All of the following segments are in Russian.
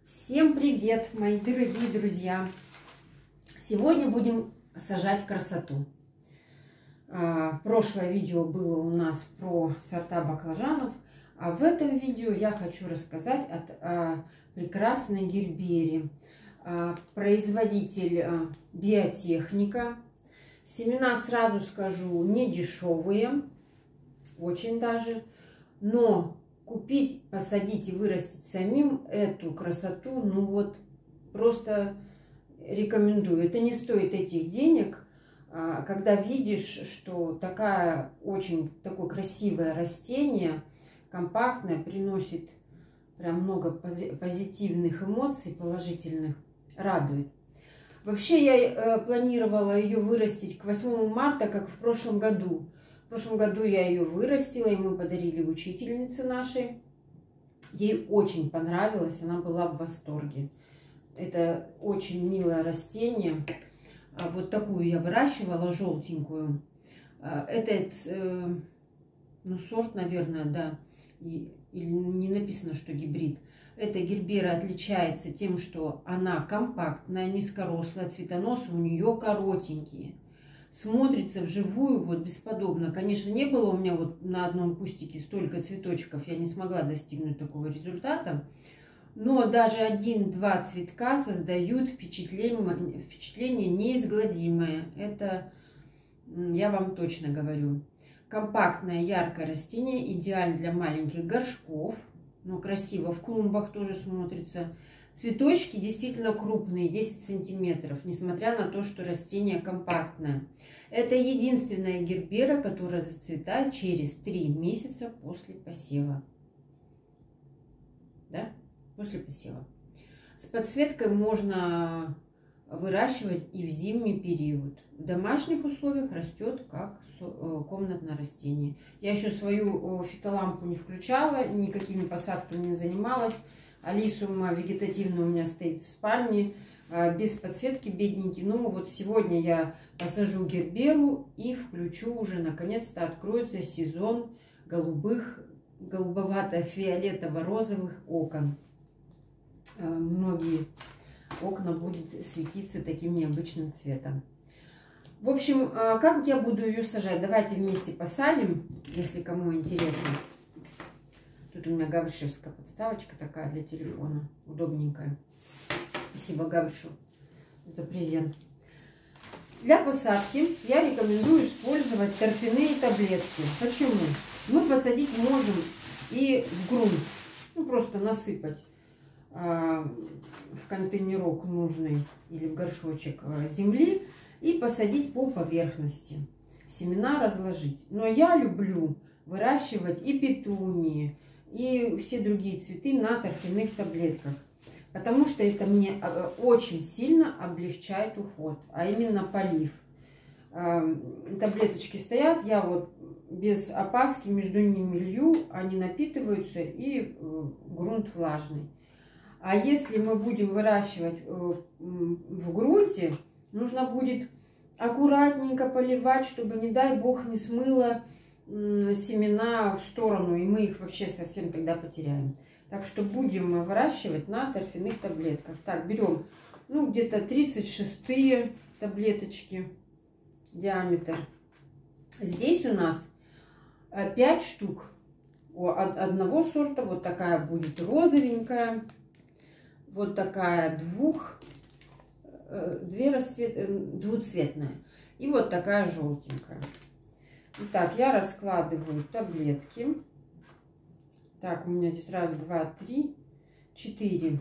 Всем привет, мои дорогие друзья! Сегодня будем сажать красоту. Прошлое видео было у нас про сорта баклажанов, а в этом видео я хочу рассказать о прекрасной гербере. Производитель Биотехника. Семена, сразу скажу, не дешевые, очень даже, но купить, посадить и вырастить самим эту красоту, ну вот, просто рекомендую. Это не стоит этих денег, когда видишь, что такое красивое растение, компактное, приносит прям много позитивных эмоций, положительных, радует. Вообще я планировала ее вырастить к 8 марта, как в прошлом году. В прошлом году я ее вырастила, и мы подарили учительнице нашей. Ей очень понравилось, она была в восторге. Это очень милое растение. Вот такую я выращивала, желтенькую. Этот, сорт, наверное, да, или не написано, что гибрид. Эта гербера отличается тем, что она компактная, низкорослая, цветоносы у нее коротенькие. Смотрится вживую вот бесподобно. Конечно, не было у меня вот на одном кустике столько цветочков, я не смогла достигнуть такого результата. Но даже 1-2 цветка создают впечатление неизгладимое. Это я вам точно говорю. Компактное, яркое растение, идеально для маленьких горшков. Но красиво в клумбах тоже смотрится. Цветочки действительно крупные, 10 сантиметров, несмотря на то, что растение компактное. Это единственная гербера, которая зацветает через 3 месяца после посева. Да? После посева. С подсветкой можно выращивать и в зимний период. В домашних условиях растет как комнатное растение. Я еще свою фитолампу не включала, никакими посадками не занималась. Алисума вегетативная у меня стоит в спальне, без подсветки, бедненький. Ну вот сегодня я посажу герберу и включу уже, наконец-то откроется сезон голубовато-фиолетово-розовых окон. Многие окна будут светиться таким необычным цветом. В общем, как я буду ее сажать? Давайте вместе посадим, если кому интересно. Тут у меня гавришевская подставочка такая для телефона, удобненькая. Спасибо Гавришу за презент. Для посадки я рекомендую использовать торфяные таблетки. Почему? Мы посадить можем и в грунт, просто насыпать в контейнерок нужный или в горшочек земли и посадить по поверхности. Семена разложить. Но я люблю выращивать и петунии, и все другие цветы на торфяных таблетках. Потому что это мне очень сильно облегчает уход, а именно полив. Таблеточки стоят, я вот без опаски между ними лью, они напитываются и грунт влажный. А если мы будем выращивать в грунте, нужно будет аккуратненько поливать, чтобы, не дай бог, не смыло семена в сторону, и мы их вообще совсем тогда потеряем. Так что будем выращивать на торфяных таблетках. Так, берем, где-то 36-е таблеточки, диаметр. Здесь у нас 5 штук одного сорта. Вот такая будет розовенькая. Вот такая двуцветная. И вот такая желтенькая. Итак, я раскладываю таблетки. Так, у меня здесь 1, 2, 3, 4.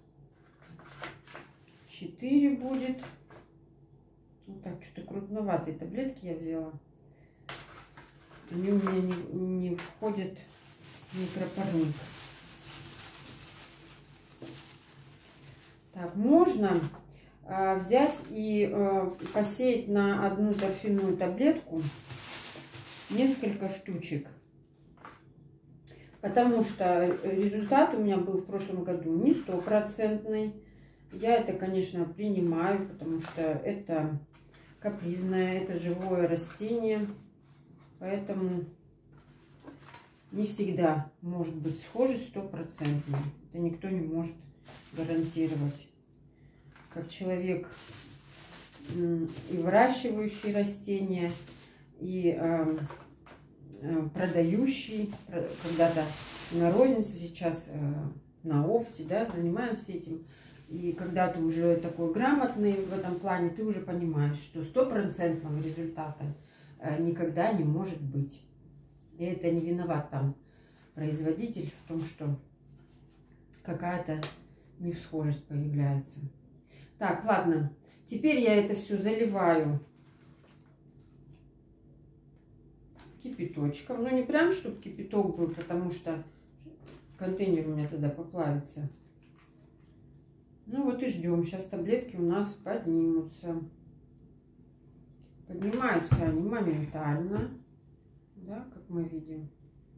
4 будет. Вот так, что-то крупноватые таблетки я взяла. Они у меня не входят в микропарник. Так, можно взять и посеять на одну торфяную таблетку несколько штучек. Потому что результат у меня был в прошлом году не стопроцентный. Я это, конечно, принимаю, потому что это капризное, это живое растение. Поэтому не всегда может быть схожесть стопроцентной. Это никто не может гарантировать. Как человек и выращивающий растения, и продающий. Когда-то на рознице, сейчас на опте, да, занимаемся этим. И когда ты уже такой грамотный в этом плане, ты уже понимаешь, что стопроцентного результата никогда не может быть. И это не виноват там производитель в том, что какая-то невсхожесть появляется. Так, ладно. Теперь я это все заливаю кипяточком. Ну, не прям, чтобы кипяток был, потому что контейнер у меня тогда поплавится. Ну, вот и ждем. Сейчас таблетки у нас поднимутся. Поднимаются они моментально. Да, как мы видим.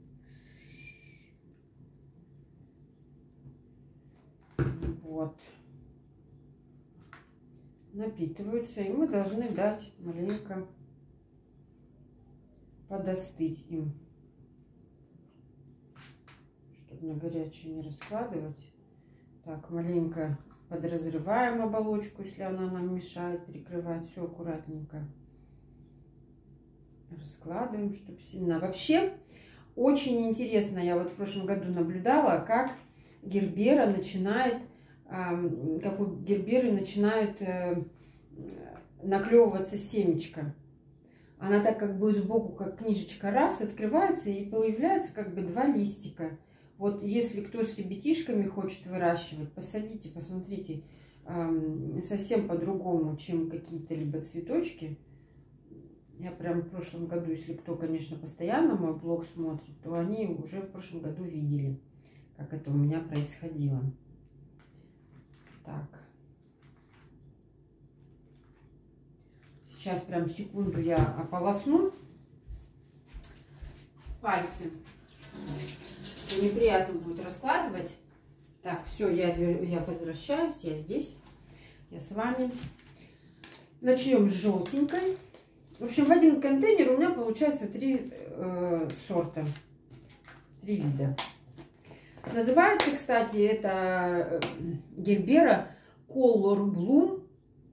Вот. Напитываются, и мы должны дать маленько подостыть им, чтобы на горячее не раскладывать. Так, маленько подразрываем оболочку, если она нам мешает, перекрывать все аккуратненько. Раскладываем, чтобы сильно. Вообще, очень интересно, я вот в прошлом году наблюдала, как гербера начинает, как у герберы начинают наклевываться семечко. Она так как бы сбоку, как книжечка, раз, открывается и появляется как бы 2 листика. Вот если кто с ребятишками хочет выращивать, посадите, посмотрите, совсем по-другому, чем какие-то либо цветочки. Я прям в прошлом году, если кто, конечно, постоянно мой блог смотрит, то они уже в прошлом году видели, как это у меня происходило. Так. Сейчас прям секунду я ополосну пальцы. Неприятно будет раскладывать. Так, все, я возвращаюсь, я здесь, я с вами. Начнем с желтенькой. В общем, в один контейнер у меня получается 3 сорта, 3 вида. Называется, кстати, это гербера Color Bloom.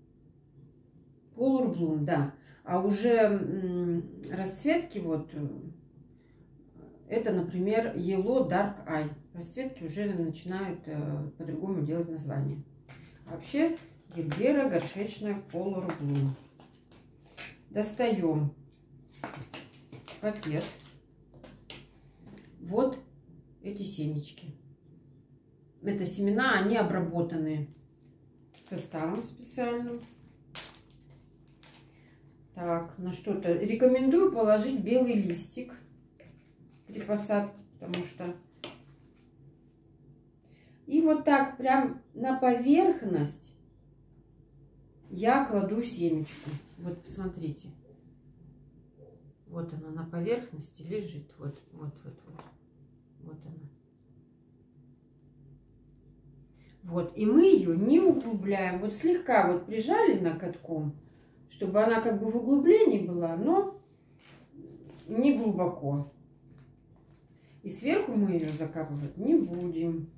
Color Bloom, да. А уже расцветки вот, это, например, Yellow Dark Eye. Расцветки уже начинают по-другому делать название. Вообще гербера горшечная Color Bloom. Достаем пакет. Вот эти семечки. Это семена, они обработаны составом специальным. Так, на что-то рекомендую положить белый листик при посадке, потому что... И вот так прям на поверхность я кладу семечку. Вот посмотрите. Вот она на поверхности лежит. Вот. Вот она. Вот. И мы ее не углубляем. Вот слегка вот прижали накатком, чтобы она как бы в углублении была, но не глубоко. И сверху мы ее закапывать не будем.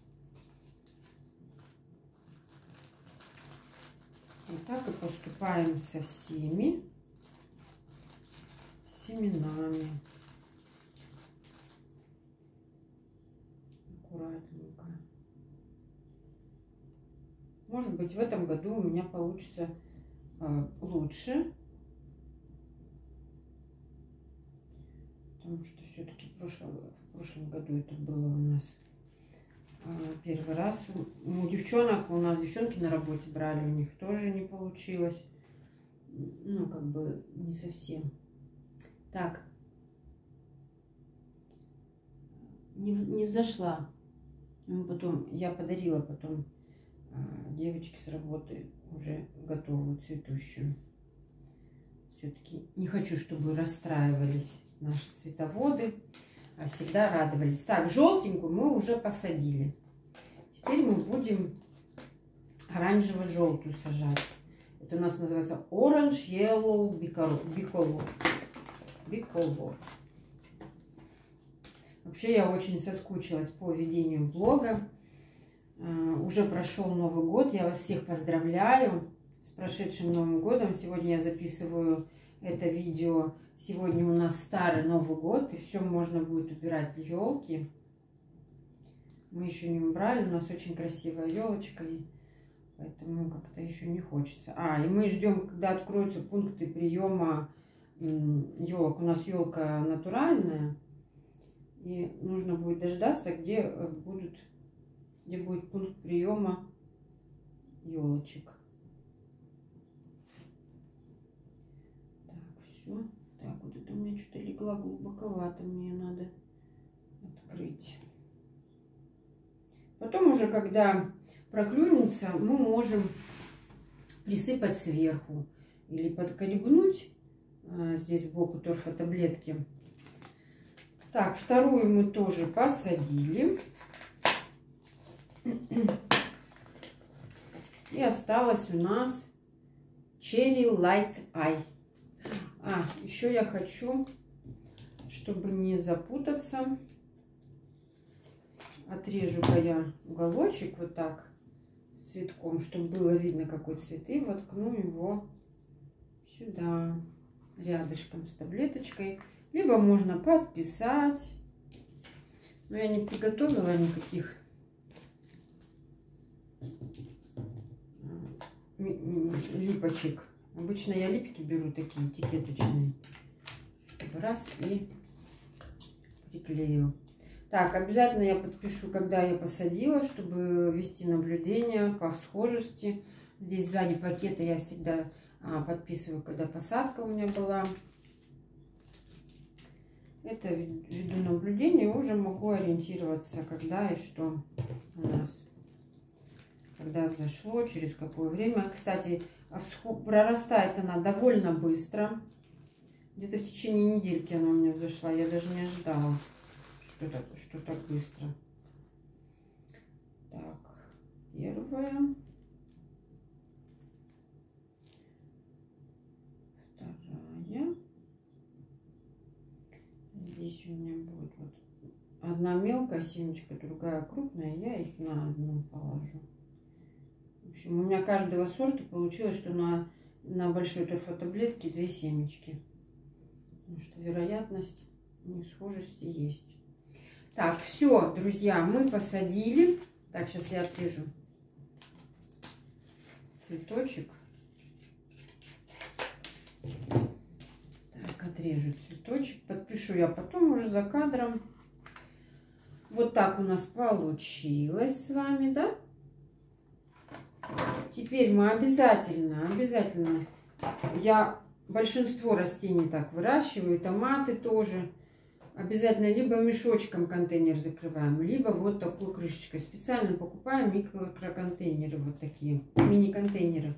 Вот так и поступаем со всеми семенами. Аккуратненько. Может быть, в этом году у меня получится лучше. Потому что все-таки в прошлом году это было у нас первый раз. У девчонок, у нас девчонки на работе брали, у них тоже не получилось. Ну, как бы не совсем. Так. Не взошла. Ну, потом, я подарила потом девочке с работы уже готовую цветущую. Все-таки не хочу, чтобы расстраивались наши цветоводы, а всегда радовались. Так, желтенькую мы уже посадили. Теперь мы будем оранжево-желтую сажать. Это у нас называется Orange Yellow Bicolor. Вообще я очень соскучилась по ведению блога. Уже прошел Новый год. Я вас всех поздравляю с прошедшим Новым годом. Сегодня я записываю это видео. Сегодня у нас старый Новый год, и все можно будет убирать елки. Мы еще не убрали, у нас очень красивая елочка, поэтому как-то еще не хочется. И мы ждем, когда откроются пункты приема елок. У нас елка натуральная, и нужно будет дождаться, где будет пункт приема елочек. Так, все. Так, вот это у меня что-то легла глубоковато, мне надо открыть. Потом уже, когда проклюнется, мы можем присыпать сверху или подколебнуть здесь сбоку торфотаблетки. Так, вторую мы тоже посадили. И осталось у нас Cherry Light Eye. Еще я хочу, чтобы не запутаться, отрежу-ка я уголочек вот так с цветком, чтобы было видно, какой цвет, и воткну его сюда рядышком с таблеточкой. Либо можно подписать, но я не приготовила никаких липочек. Обычно я липки беру такие этикеточные, чтобы раз и приклеил. Так, обязательно я подпишу, когда я посадила, чтобы вести наблюдение по схожести. Здесь сзади пакета я всегда подписываю, когда посадка у меня была. Это веду наблюдение, уже могу ориентироваться, когда и что у нас. Когда взошло, через какое время. Кстати, прорастает она довольно быстро. Где-то в течение недельки она у меня взошла. Я даже не ожидала, что так быстро. Так, первая. Вторая. Здесь у меня будет вот одна мелкая семечка, другая крупная. Я их на одну положу. В общем, у меня каждого сорта получилось, что на большой торфотаблетке 2 семечки. Потому что вероятность несхожести есть. Так, все, друзья, мы посадили. Так, сейчас я отрежу цветочек. Так, отрежу цветочек. Подпишу я потом уже за кадром. Вот так у нас получилось с вами, да? Теперь мы обязательно, я большинство растений так выращиваю, томаты тоже. Обязательно либо мешочком контейнер закрываем, либо вот такой крышечкой. Специально покупаем микроконтейнеры, вот такие, мини-контейнеры.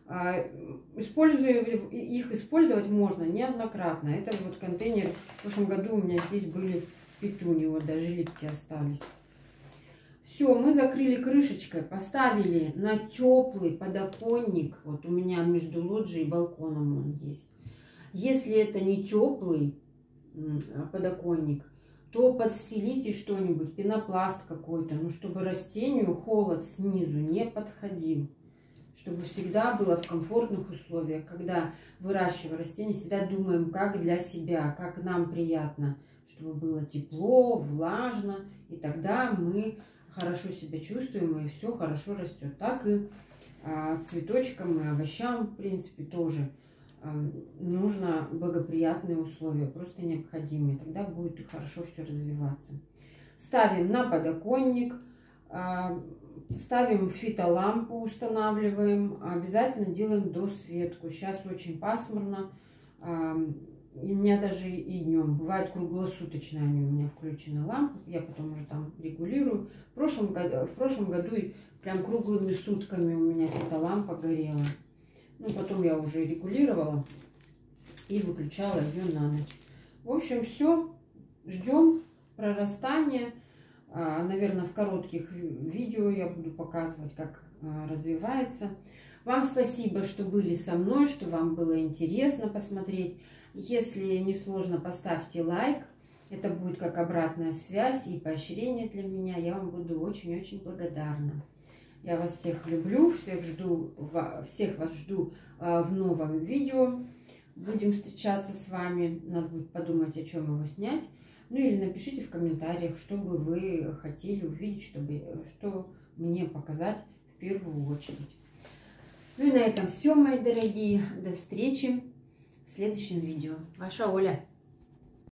Их использовать можно неоднократно. Это вот контейнер, в прошлом году у меня здесь были петунии, вот даже липки остались. Все, мы закрыли крышечкой, поставили на теплый подоконник. Вот у меня между лоджией и балконом он есть. Если это не теплый подоконник, то подстелите что-нибудь, пенопласт какой-то, ну, чтобы растению холод снизу не подходил. Чтобы всегда было в комфортных условиях. Когда выращиваем растения, всегда думаем, как для себя, как нам приятно. Чтобы было тепло, влажно, и тогда мы хорошо себя чувствуем, и все хорошо растет. Так и цветочкам и овощам, в принципе, тоже нужно благоприятные условия, просто необходимые. Тогда будет хорошо все развиваться. Ставим на подоконник, ставим фитолампу, устанавливаем. Обязательно делаем досветку. Сейчас очень пасмурно. У меня даже и днем. Бывает круглосуточно они у меня включены лампы. Я потом уже там регулирую. В прошлом году прям круглыми сутками у меня фитолампа горела. Ну, потом я уже регулировала и выключала ее на ночь. В общем, все. Ждем прорастания. Наверное, в коротких видео я буду показывать, как развивается. Вам спасибо, что были со мной, что вам было интересно посмотреть. Если не сложно, поставьте лайк. Это будет как обратная связь и поощрение для меня. Я вам буду очень-очень благодарна. Я вас всех люблю, всех вас жду в новом видео. Будем встречаться с вами. Надо будет подумать, о чем его снять. Ну или напишите в комментариях, что бы вы хотели увидеть, что мне показать в первую очередь. Ну и на этом все, мои дорогие. До встречи в следующем видео. Ваша Оля.